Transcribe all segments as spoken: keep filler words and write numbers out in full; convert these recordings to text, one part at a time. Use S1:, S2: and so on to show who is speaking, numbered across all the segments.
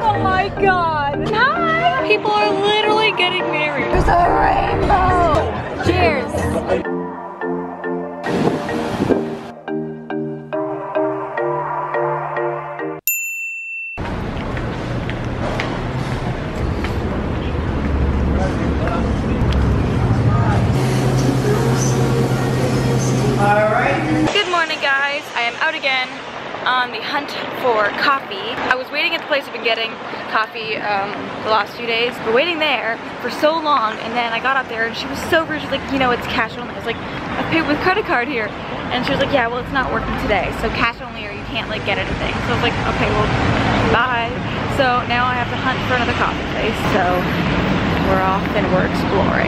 S1: Oh my god. Hi. People are literally getting married. There's a rainbow. Cheers. Good morning, guys. I am out again on the hunt for coffee. I was waiting at the place I've been getting coffee um, the last few days. We're waiting there for so long, and then I got up there and she was so rude. She's like, you know, it's cash only. I was like, I paid with credit card here. And she was like, yeah, well, it's not working today. So cash only or you can't like get anything. So I was like, okay, well, bye. So now I have to hunt for another coffee place. So we're off and we're exploring.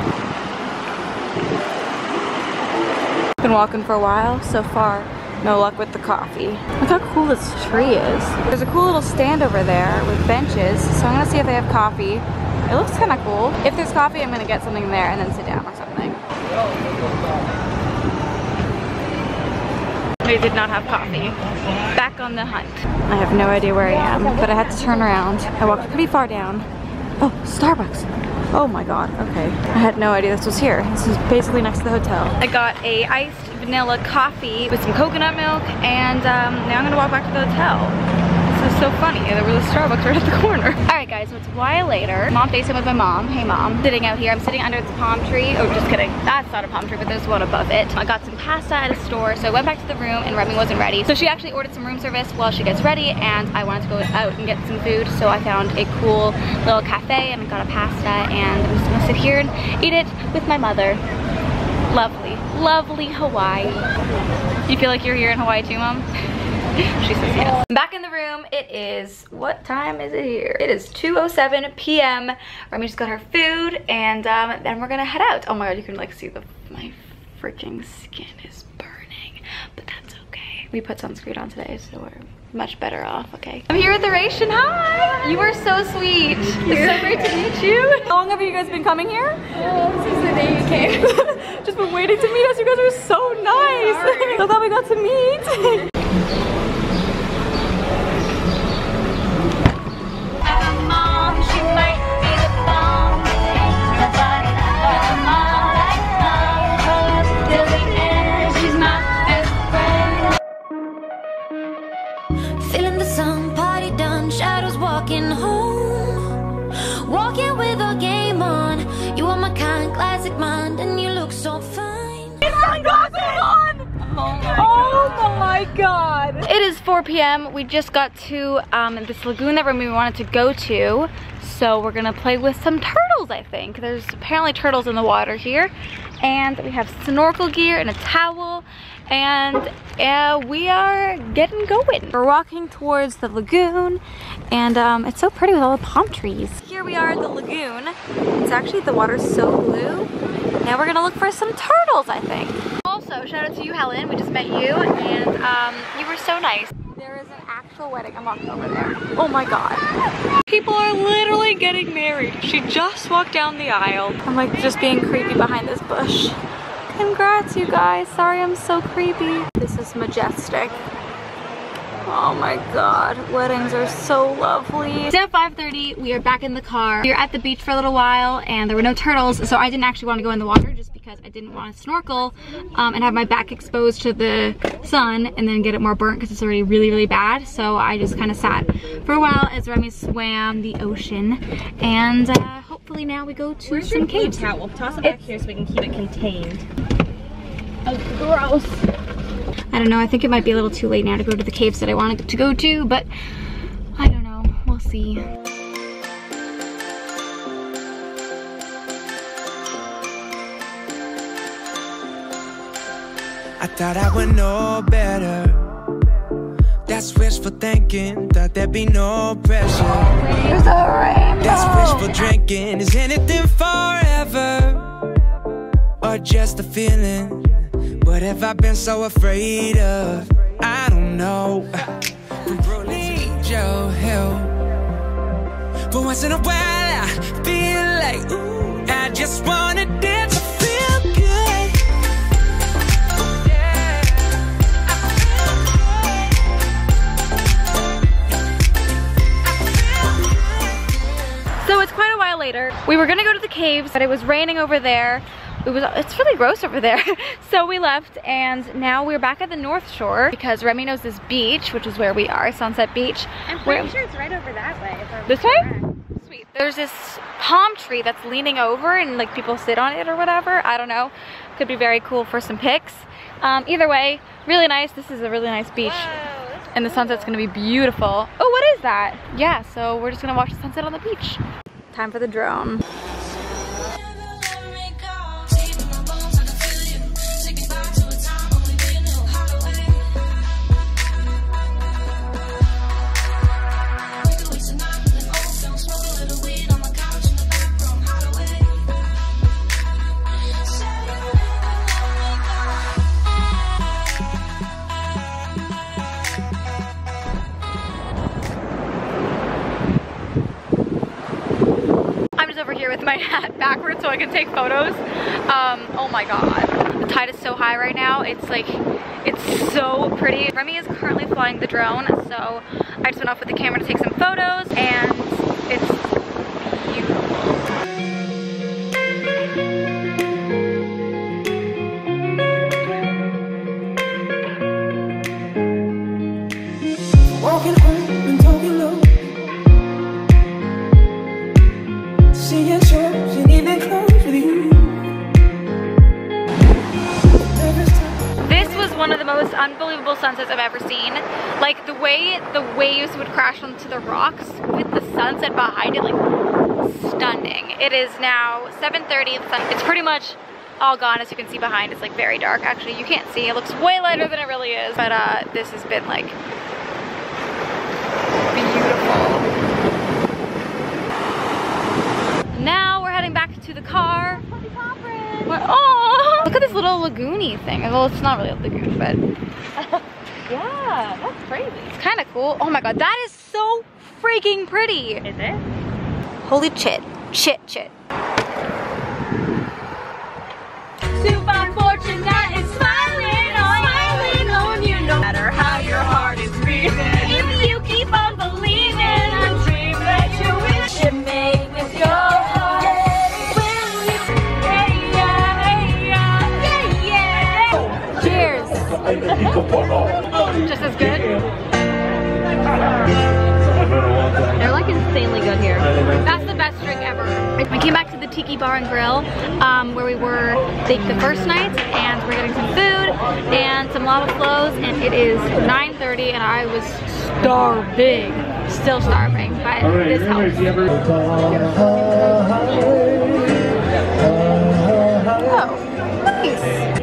S1: Been walking for a while. So far, no luck with the coffee. Look how cool this tree is. There's a cool little stand over there with benches. So I'm gonna see if they have coffee. It looks kind of cool. If there's coffee, I'm gonna get something there and then sit down or something. They did not have coffee. Back on the hunt. I have no idea where I am, but I had to turn around. I walked pretty far down. Oh, Starbucks. Oh my god, okay. I had no idea this was here. This is basically next to the hotel. I got a iced vanilla coffee with some coconut milk, and um, now I'm gonna walk back to the hotel. This is so funny. There was a Starbucks right at the corner. Alright guys, so it's a while later. Mom FaceTime with my mom. Hey mom. Sitting out here. I'm sitting under the palm tree. Oh, just kidding. That's not a palm tree, but there's one above it. I got some pasta at a store, so I went back to the room and Remy wasn't ready. So she actually ordered some room service while she gets ready, and I wanted to go out and get some food, so I found a cool little cafe and got a pasta, and I'm just gonna sit here and eat it with my mother. Lovely, lovely Hawaii. You feel like you're here in Hawaii too, Mom? She says yes. I'm back in the room. It is, what time is it here? It is two oh seven p m Remy just got her food, and um, then we're gonna head out. Oh my god, you can like see the, my freaking skin is burning, but that's okay. We put sunscreen on today, so we're much better off, okay? I'm here with the Ration. Hi! You are so sweet. It's so great to meet you. How long have you guys been coming here?
S2: Uh, since the day you came.
S1: Just been waiting to meet us. You guys are so nice. So glad we got to meet.
S3: Feeling the sun, party done, shadows walking home. Walking with a game on. You are my kind, classic mind, and you look so fine.
S1: It's sunglasses on! Oh my, oh my god. It is four p m We just got to um, this lagoon that Remy wanted to go to. So we're gonna play with some turtles, I think. There's apparently turtles in the water here. And we have snorkel gear and a towel. And uh, we are getting going. We're walking towards the lagoon, and um, it's so pretty with all the palm trees. Here we are at the lagoon. It's actually, the water's so blue. Now we're gonna look for some turtles, I think. Also, shout out to you, Helen. We just met you, and um, you were so nice. There is an actual wedding. I'm walking over there. Oh my god. People are literally getting married. She just walked down the aisle. I'm like just being creepy behind this bush. Congrats, you guys. Sorry I'm so creepy. This is majestic. Oh my god, weddings are so lovely. It's now five thirty, we are back in the car. We were at the beach for a little while and there were no turtles, so I didn't actually want to go in the water just because I didn't want to snorkel um, and have my back exposed to the sun and then get it more burnt because it's already really, really bad. So I just kind of sat for a while as Remy swam the ocean, and uh, hopefully now we go to
S2: Where's
S1: some
S2: your
S1: caves.
S2: Towel? We'll toss it back here so we can keep it contained.
S1: Oh, gross. I don't know, I think it might be a little too late now to go to the caves that I wanted to go to, but I don't know, we'll see.
S4: I thought I would know better. That's wishful thinking, thought there'd be no pressure.
S1: There's a rainbow.
S4: That's wishful drinking, is anything forever? Or just a feeling? What have I been so afraid of? I don't know. Need your help. But once in a while I feel like, ooh, I just wanna dance to feel good. Yeah, I feel good. I feel good.
S1: later. We were gonna go to the caves, but it was raining over there. It was, it's really gross over there. So we left, and now we're back at the North Shore because Remy knows this beach, which is where we are, Sunset Beach.
S2: I'm pretty we're, sure it's right over that way. If I'm
S1: this way?
S2: correct.
S1: Sweet. There's this palm tree that's leaning over and like people sit on it or whatever. I don't know. Could be very cool for some pics. Um, either way, really nice. This is a really nice beach.
S2: Whoa,
S1: and the sunset's gonna be beautiful. Oh, what is that? Yeah, so we're just gonna watch the sunset on the beach. Time for the drone. Over here with my hat backwards so I can take photos. Um, oh my god. The tide is so high right now. It's like, it's so pretty. Remy is currently flying the drone, so I just went off with the camera to take some photos, and it's beautiful.
S4: Walking home and talking low. Seeing shows and even close with you.
S1: This was one of the most unbelievable sunsets I've ever seen. Like the way the waves would crash onto the rocks with the sunset behind it, like stunning. It is now seven thirty. The sun, it's pretty much all gone, as you can see behind. It's like very dark. Actually, you can't see. It looks way lighter than it really is. But uh, this has been like beautiful. Now we're heading back to the car. We're, oh, look at this little lagoony thing. Well, it's not really a lagoon, but
S2: yeah, that's crazy.
S1: It's kind of cool. Oh my god, that is so freaking pretty.
S2: Is it?
S1: Holy shit, shit, shit.
S2: Super fortunate is smiling on, smiling on you, no matter how your heart is beating. If you keep on believing, and dream that you wish you made with your heart.
S1: Just as good?
S2: They're like insanely good here.
S1: That's the best drink ever. We came back to the Tiki Bar and Grill um, where we were the, the first night, and we're getting some food and some lava flows, and it is nine thirty and I was starving. Still starving, but this helps. Oh, nice.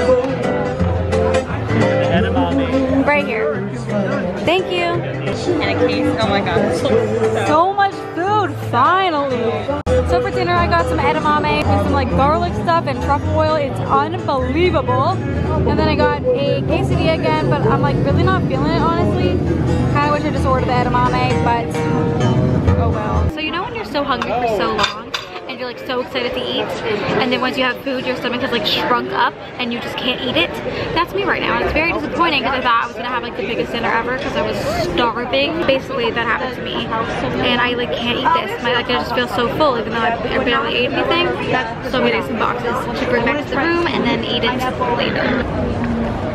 S1: Right here. Thank you.
S2: And a case. Oh my god.
S1: So much food, finally. So for dinner I got some edamame with some like garlic stuff and truffle oil. It's unbelievable. And then I got a quesadilla again, but I'm like really not feeling it, honestly. Kind of wish I just ordered the edamame, but oh well. So you know when you're so hungry for so long and you're like so excited to eat, and then once you have food your stomach has like shrunk up and you just can't eat it? That's me right now, and it's very disappointing because I thought I was gonna have like the biggest dinner ever because I was starving. Basically that happened to me, and I like can't eat this. My like I just feel so full even though I, I barely ate anything. So I'm getting some boxes to bring back to the room and then eat it later.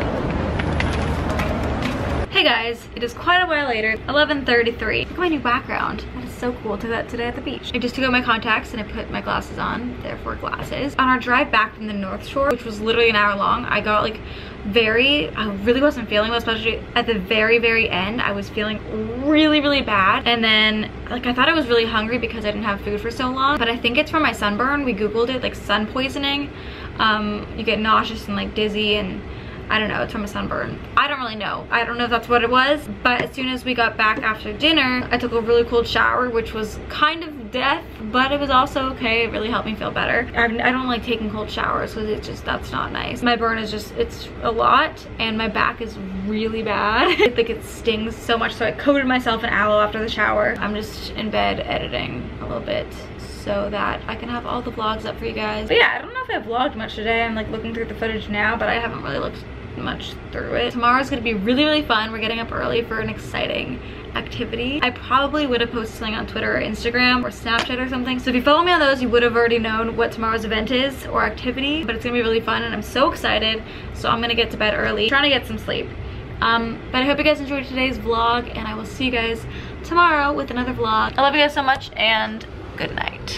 S1: Hey guys, it is quite a while later, eleven thirty-three. Look at my new background. That is so cool. I took that today at the beach. I just took out my contacts and I put my glasses on, therefore glasses. On our drive back from the North Shore, which was literally an hour long, I got like very, I really wasn't feeling well, especially at the very, very end. I was feeling really, really bad. And then like I thought I was really hungry because I didn't have food for so long, but I think it's from my sunburn. We Googled it, like sun poisoning. Um, you get nauseous and like dizzy, and I don't know, it's from a sunburn. I don't really know. I don't know if that's what it was, but as soon as we got back after dinner, I took a really cold shower, which was kind of death, but it was also okay. It really helped me feel better. I, I don't like taking cold showers because it's just, that's not nice. My burn is just, it's a lot, and my back is really bad. I think it stings so much, so I coated myself in aloe after the shower. I'm just in bed editing a little bit so that I can have all the vlogs up for you guys. But yeah, I don't know if I vlogged much today. I'm like looking through the footage now, but I haven't really looked much through it. Tomorrow's gonna be really, really fun. We're getting up early for an exciting activity. I probably would have posted something on Twitter or Instagram or Snapchat or something. So if you follow me on those, you would have already known what tomorrow's event is or activity, but it's gonna be really fun and I'm so excited. So I'm gonna get to bed early, trying to get some sleep. Um, but I hope you guys enjoyed today's vlog and I will see you guys tomorrow with another vlog. I love you guys so much and good night.